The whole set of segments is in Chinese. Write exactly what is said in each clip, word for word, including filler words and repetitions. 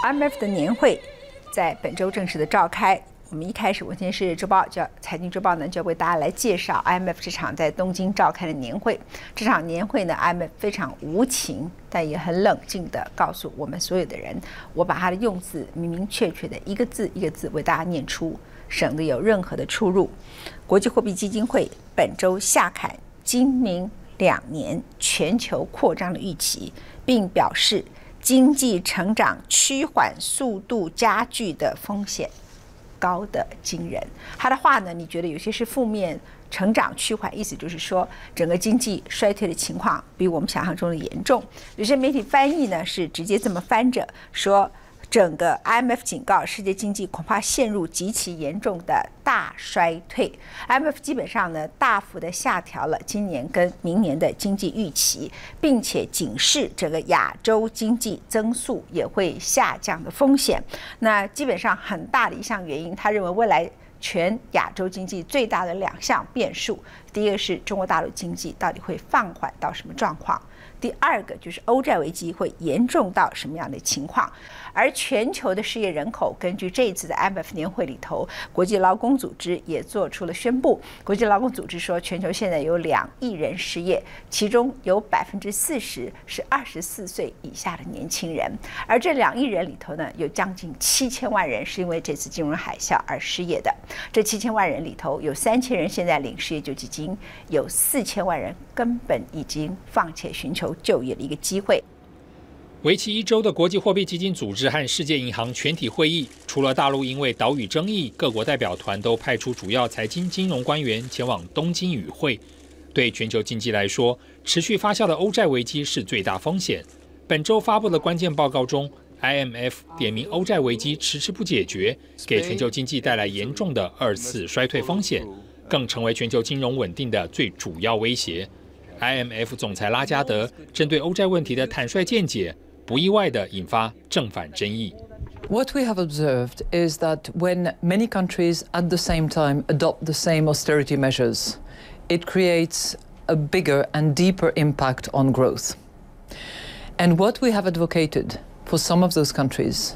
I M F 的年会在本周正式的召开。我们一开始，文茜市周报叫财经周报呢，就为大家来介绍 I M F 这场在东京召开的年会。这场年会呢 ，I M F 非常无情，但也很冷静地告诉我们所有的人，我把它的用字明明确确的一个字一个字为大家念出，省得有任何的出入。国际货币基金会本周下砍今明两年全球扩张的预期，并表示经济成长趋缓速度加剧的风险高得惊人。他的话呢，你觉得有些是负面成长趋缓，意思就是说整个经济衰退的情况比我们想象中的严重。有些媒体翻译呢是直接这么翻着说，整个 I M F 警告世界经济恐怕陷入极其严重的大衰退。I M F 基本上呢大幅的下调了今年跟明年的经济预期，并且警示整个亚洲经济增速也会下降的风险。那基本上很大的一项原因，他认为未来全亚洲经济最大的两项变数，第一个是中国大陆经济到底会放缓到什么状况，第二个就是欧债危机会严重到什么样的情况。而全球的失业人口，根据这一次的 I M F 年会里头，国际劳工组织也做出了宣布。国际劳工组织说，全球现在有两亿人失业，其中有百分之四十是二十四岁以下的年轻人。而这两亿人里头呢，有将近七千万人是因为这次金融海啸而失业的。这七千万人里头，有三千人现在领失业救济金，有四千万人根本已经放弃寻求就业的一个机会。 为期一周的国际货币基金组织和世界银行全体会议，除了大陆因为岛屿争议，各国代表团都派出主要财经金融官员前往东京与会。对全球经济来说，持续发酵的欧债危机是最大风险。本周发布的关键报告中 ，I M F 点名欧债危机迟迟不解决，给全球经济带来严重的二次衰退风险，更成为全球金融稳定的最主要威胁。I M F 总裁拉加德针对欧债问题的坦率见解，不意外地引发正反争议。 What we have observed is that when many countries at the same time adopt the same austerity measures, it creates a bigger and deeper impact on growth. And what we have advocated for some of those countries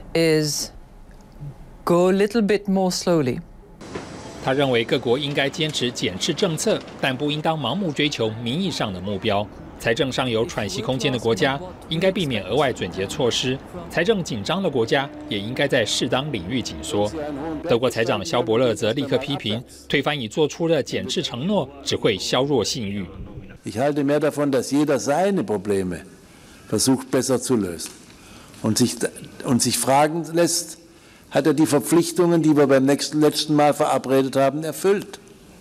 is go a little bit more slowly. 他认为各国应该坚持减赤政策，但不应当盲目追求名义上的目标。财政上有喘息空间的国家应该避免额外准结措施，财政紧张的国家也应该在适当领域紧缩。德国财长肖伯勒则立刻批评，推翻已做出的减赤承诺只会削弱信誉。 Ich halte mehr davon, dass jeder seine Probleme versucht besser zu lösen und sich, und sich fragen lässt, hat er die Verpflichtungen, die wir beim nächsten, letzten Mal verabredet haben, erfüllt?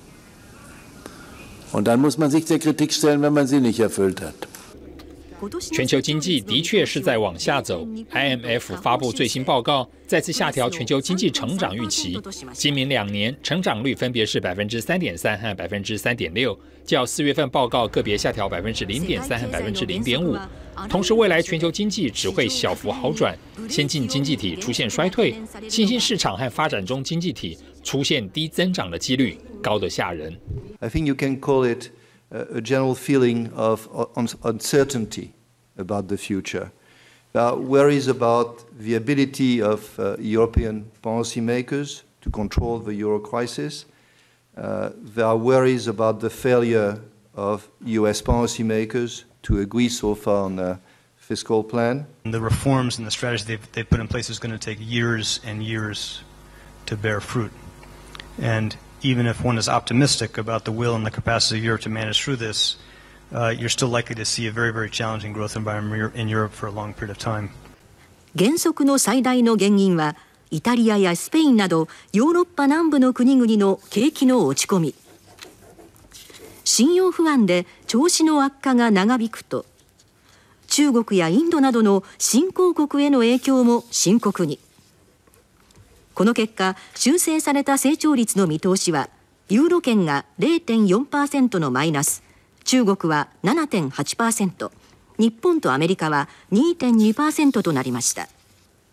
Und dann muss man sich der Kritik stellen, wenn man sie nicht erfüllt hat. 全球经济的确是在往下走。I M F 发布最新报告，再次下调全球经济成长预期。今明两年成长率分别是百分之三点三和百分之三点六，较四月份报告个别下调百分之零点三和百分之零点五。同时，未来全球经济只会小幅好转，先进经济体出现衰退，新兴市场和发展中经济体出现低增长的几率高得吓人。 I think you can call it a general feeling of uncertainty about the future. There are worries about the ability of uh, European policymakers to control the euro crisis. Uh, there are worries about the failure of U S policymakers to agree so far on a fiscal plan. The reforms and the strategy they've, they've put in place is going to take years and years to bear fruit. And even if one is optimistic about the will and the capacity of Europe to manage through this, uh, you're still likely to see a very, very challenging growth environment in Europe for a long period of time. 減速の最大の原因は、イタリアやスペインなどヨーロッパ南部の国々の景気の落ち込み。信用不安で調子の悪化が長引くと、中国やインドなどの新興国への影響も深刻に。この結果、修正された成長率の見通しは、ユーロ圏が ゼロてんよんパーセント のマイナス、中国は ななてんはちパーセント、日本とアメリカは にてんにパーセント となりました。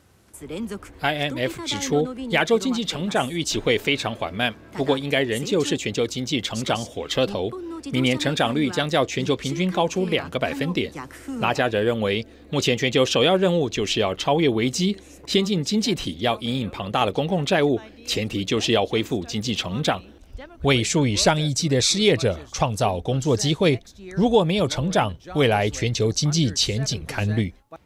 I M F 指出，亚洲经济成长预期会非常缓慢，不过应该仍旧是全球经济成长火车头。明年成长率将较全球平均高出两个百分点。拉加德认为，目前全球首要任务就是要超越危机，先进经济体要因应庞大的公共债务，前提就是要恢复经济成长。为数以上亿计的失业者创造工作机会，如果没有成长，未来全球经济前景堪虑。